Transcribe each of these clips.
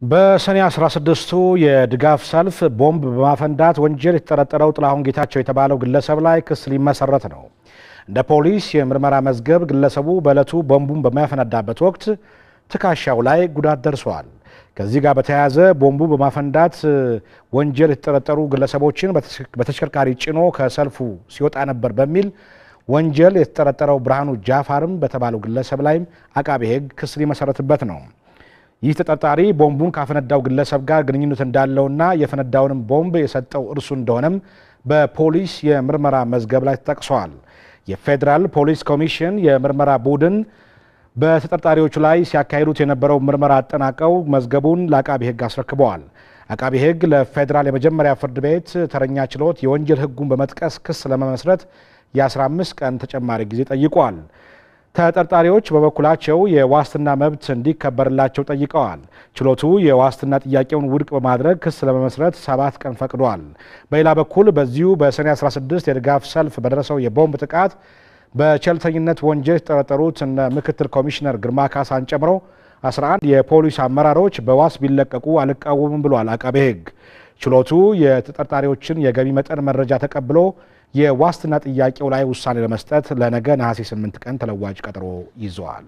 በሰኔ 16ቱ የድጋፍ ሰልፍ ቦምብ በማፈንዳት ወንጀል የተጠረጠረው ጥላሁን ጌታቸው የተባለው ግለሰብ ላይ ክስ ሊመሰረት ነው። እንደ ፖሊስ የምርመራ መዝገብ ግለሰቡ በዕለቱ ቦምቡን በማፈነዳበት ወቅት ትከሻው ላይ ጉዳት ደርሷል። ከዚህ ጋር በተያያዘ ቦምቡ በማፈንዳት ወንጀል የተጠረጠሩ ግለሰቦችን በተሽከርካሪ ጭኖ ከሰልፉ ሲወጣ ነበር በሚል ወንጀል የተጠረጠረው ብርሃኑ ጃፋርም በተባለው ግለሰብ ላይም አቃቤ ሕግ ክስ ሊመሰረትበት ነው። ይህ ተጠርጣሪ ቦምቡን ካፈነዳው ግለሰብ ጋር ግንኙነት እንዳለውና የፈነዳውንም ቦምብ የሰጠው እርሱ እንደሆነም በፖሊስ የምርመራ መዝገብ ላይ ተጠቅሷል። የፌዴራል ፖሊስ ኮሚሽን የምርመራ ቡድን በተጠርጣሪዎቹ ላይ ሲያካሂዱት የነበረው ምርመራ አጠናቀው መዝገቡን ለአቃቤ ሕግ አስረክበዋል። አቃቤ ሕግ ለፌዴራል የመጀመሪያ ፍርድ ቤት ተረኛ ችሎት የወንጀል ሕጉን በመጥቀስ ክስ ለመመስረት የ15 ቀን ተጨማሪ ጊዜ ጠይቋል። ተጠርጣሪዎች በበኩላቸው የዋስትና መብት እንዲከበርላቸው ጠይቀዋል። ችሎቱ የዋስትና ጥያቄውን ውድቅ በማድረግ ክስ ለመመስረት 7 ቀን ፈቅዷል። በሌላ በኩል በዚሁ በሰኔ 16 የድጋፍ ሰልፍ በደረሰው የቦምብ ጥቃት በቸልተኝነት ወንጀል የተጠረጠሩት እነ ምክትል ኮሚሽነር ግርማ ካሳን ጨምሮ 11 የፖሊስ አመራሮች በዋስ ቢለቀቁ አልቃወምም ብሏል አቃቤ ሕግ። ችሎቱ የተጠርጣሪዎችን የገቢ መጠን መረጃ ተቀብሎ የዋስትና ጥያቄው ላይ ውሳኔ ለመስጠት ለነገ ነሐሴ 8 ቀን ተለዋጭ ቀጠሮ ይዟል።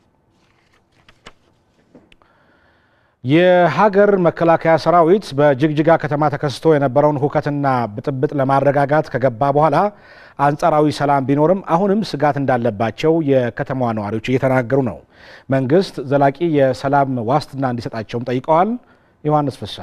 የሀገር መከላከያ ሰራዊት በጅግጅጋ ከተማ ተከስቶ የነበረውን ሁከትና ብጥብጥ ለማረጋጋት ከገባ በኋላ አንጻራዊ ሰላም ቢኖርም አሁንም ስጋት እንዳለባቸው የከተማዋ ነዋሪዎች እየተናገሩ ነው። መንግስት ዘላቂ የሰላም ዋስትና እንዲሰጣቸውም ጠይቀዋል። ዮሐንስ ፍሳ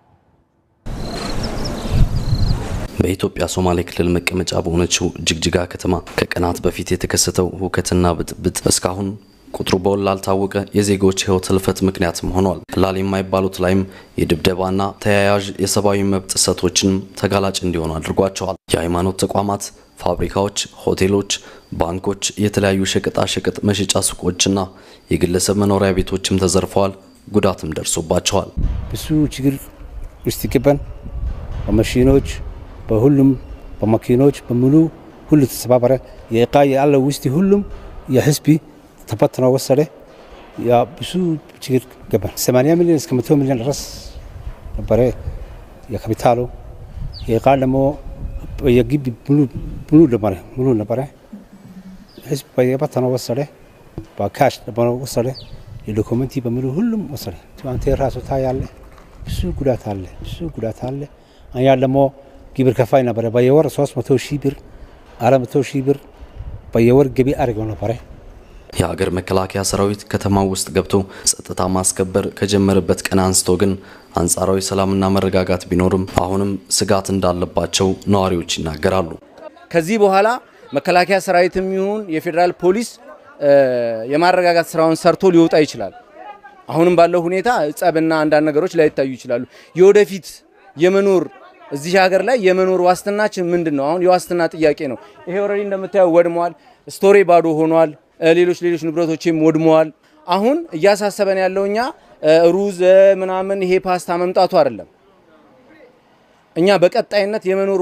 በኢትዮጵያ ሶማሌ ክልል መቀመጫ በሆነችው ጅግጅጋ ከተማ ከቀናት በፊት የተከሰተው ሁከትና ብጥብጥ እስካሁን ቁጥሩ በውል ያልታወቀ የዜጎች ሕይወት ህልፈት ምክንያትም ሆኗል። ቀላል የማይባሉት ላይም የድብደባና ተያያዥ የሰብአዊ መብት ጥሰቶችን ተጋላጭ እንዲሆኑ አድርጓቸዋል። የሃይማኖት ተቋማት፣ ፋብሪካዎች፣ ሆቴሎች፣ ባንኮች፣ የተለያዩ ሸቀጣ ሸቀጥ መሸጫ ሱቆችና የግለሰብ መኖሪያ ቤቶችም ተዘርፈዋል። ጉዳትም ደርሶባቸዋል። ብዙ ችግር ውስጥ ይገባን በመሽኖች በሁሉም በመኪኖች በሙሉ ሁሉ ተሰባበረ። የእቃ ያለው ውስጥ ሁሉም የህዝብ ተፈትኖ ወሰደ። ያ ብዙ ችግር ገባን። 80 ሚሊዮን እስከ 100 ሚሊዮን ድረስ ነበረ የካፒታሉ። የእቃ ደግሞ የግቢ ሙሉ ነበረ። ህዝብ በየፈተነው ወሰደ። በካሽ ደግሞ ወሰደ። የዶክመንት በሙሉ ሁሉም ወሰደ። አንተ ራሱ ታያለ። ብዙ ጉዳት አለ። አያ ደግሞ ግብር ከፋይ ነበረ። በየወር 300,000 ብር 400,000 ብር በየወር ገቢ አድርገው ነበረ። የሀገር መከላከያ ሰራዊት ከተማው ውስጥ ገብቶ ጸጥታ ማስከበር ከጀመረበት ቀን አንስቶ ግን አንጻራዊ ሰላምና መረጋጋት ቢኖርም አሁንም ስጋት እንዳለባቸው ነዋሪዎች ይናገራሉ። ከዚህ በኋላ መከላከያ ሰራዊትም ይሁን የፌዴራል ፖሊስ የማረጋጋት ስራውን ሰርቶ ሊወጣ ይችላል። አሁንም ባለው ሁኔታ ጸብና አንዳንድ ነገሮች ላይ ይታዩ ይችላሉ። የወደፊት የመኖር እዚህ ሀገር ላይ የመኖር ዋስትናችን ምንድነው? አሁን የዋስትና ጥያቄ ነው። ይሄ ኦሬዲ እንደምታየው ወድሟል። ስቶሪ ባዶ ሆኗል። ሌሎች ንብረቶችም ወድመዋል። አሁን እያሳሰበን ያለውኛ ሩዝ ምናምን ይሄ ፓስታ መምጣቱ አይደለም። እኛ በቀጣይነት የመኖር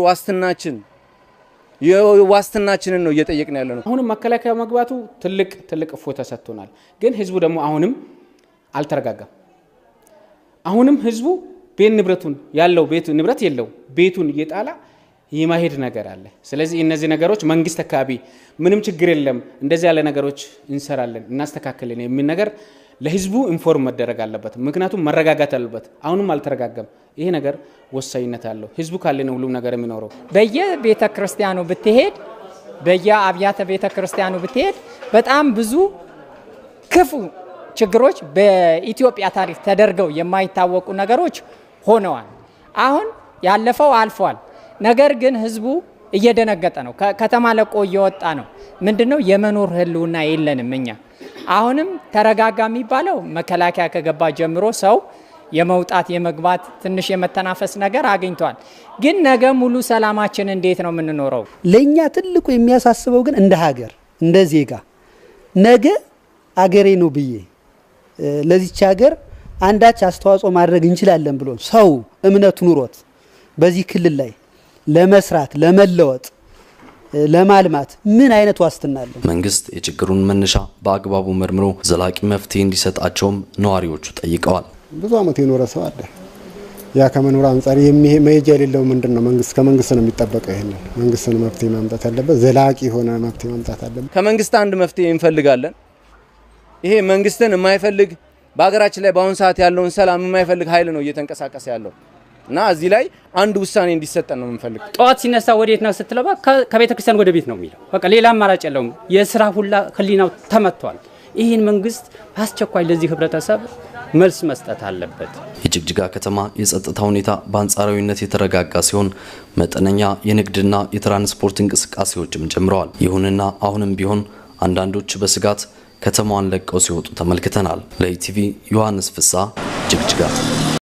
ዋስትናችንን ነው እየጠየቅን ያለነው። አሁንም መከላከያ መግባቱ ትልቅ እፎይታ ሰጥቶናል። ግን ህዝቡ ደግሞ አሁንም አልተረጋጋም። አሁንም ህዝቡ ቤት ንብረቱን ያለው ቤት ንብረት የለው ቤቱን እየጣላ የማሄድ ነገር አለ። ስለዚህ እነዚህ ነገሮች መንግስት አካባቢ ምንም ችግር የለም እንደዚህ ያለ ነገሮች እንሰራለን እናስተካክለን የሚል ነገር ለህዝቡ ኢንፎርም መደረግ አለበት። ምክንያቱም መረጋጋት አለበት። አሁንም አልተረጋጋም። ይሄ ነገር ወሳኝነት አለው። ህዝቡ ካለ ነው ሁሉም ነገር የሚኖረው። በየቤተ ክርስቲያኑ ብትሄድ በየአብያተ ቤተ ክርስቲያኑ ብትሄድ በጣም ብዙ ክፉ ችግሮች በኢትዮጵያ ታሪክ ተደርገው የማይታወቁ ነገሮች ሆነዋል። አሁን ያለፈው አልፏል። ነገር ግን ህዝቡ እየደነገጠ ነው። ከተማ ለቆ እየወጣ ነው። ምንድነው የመኖር ህልውና የለንም እኛ። አሁንም ተረጋጋ የሚባለው መከላከያ ከገባ ጀምሮ ሰው የመውጣት የመግባት ትንሽ የመተናፈስ ነገር አግኝቷል። ግን ነገ ሙሉ ሰላማችን እንዴት ነው የምንኖረው? ለኛ ትልቁ የሚያሳስበው ግን እንደ ሀገር እንደ ዜጋ ነገ አገሬ ነው ብዬ ለዚች ሀገር አንዳች አስተዋጽኦ ማድረግ እንችላለን ብሎ ሰው እምነት ኑሮት በዚህ ክልል ላይ ለመስራት ለመለወጥ ለማልማት ምን አይነት ዋስትና አለ? መንግስት የችግሩን መነሻ በአግባቡ መርምሮ ዘላቂ መፍትሄ እንዲሰጣቸውም ነዋሪዎቹ ጠይቀዋል። ብዙ አመት የኖረ ሰው አለ። ያ ከመኖር አንፃር መሄጃ የሌለው ምንድነው መንግስት ከመንግስት ነው የሚጠበቀው። ይሄን መንግስት ነው መፍትሄ ማምጣት ያለበት፣ ዘላቂ የሆነ መፍትሄ ማምጣት አለበት። ከመንግስት አንድ መፍትሄ እንፈልጋለን። ይሄ መንግስትን የማይፈልግ በአገራችን ላይ በአሁን ሰዓት ያለውን ሰላም የማይፈልግ ኃይል ነው እየተንቀሳቀሰ ያለው እና እዚህ ላይ አንድ ውሳኔ እንዲሰጠን ነው የምንፈልግ። ጧት ሲነሳ ወዴት ነው ስትለባ ከቤተ ክርስቲያን ወደ ቤት ነው የሚለው። በቃ ሌላ አማራጭ የለውም። የስራ ሁላ ህሊናው ተመቷል። ይህን መንግስት አስቸኳይ ለዚህ ህብረተሰብ መልስ መስጠት አለበት። የጅግጅጋ ከተማ የጸጥታ ሁኔታ በአንጻራዊነት የተረጋጋ ሲሆን መጠነኛ የንግድና የትራንስፖርት እንቅስቃሴዎችም ጀምረዋል። ይሁንና አሁንም ቢሆን አንዳንዶች በስጋት ከተማዋን ለቀው ሲወጡ ተመልክተናል። ለኢቲቪ ዮሐንስ ፍሳ ጅግጅጋ